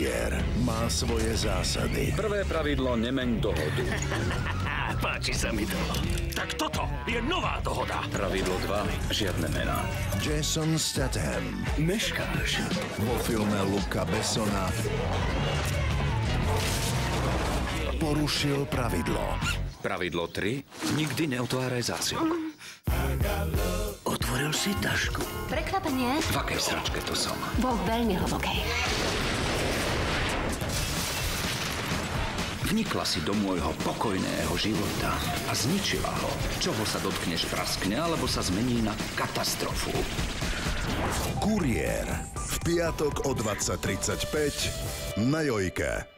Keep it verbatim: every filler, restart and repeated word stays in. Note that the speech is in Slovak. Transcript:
Kuriér má svoje zásady. Prvé pravidlo, nemeň dohodu. Páči sa mi to. Tak toto je nová dohoda. Pravidlo dva, žiadne mená. Jason Statham Meškáš. vo filme Luca Bessona porušil pravidlo. Pravidlo tri, nikdy neotváraj zásielku. Otvoril si tašku. Prekvapenie? V akej sračke to som? Vo veľmi hlbokej. Vnikla si do môjho pokojného života a zničila ho. Čoho sa dotkneš, praskne, alebo sa zmení na katastrofu. Kuriér v piatok o dvadsať tridsaťpäť na Jojke.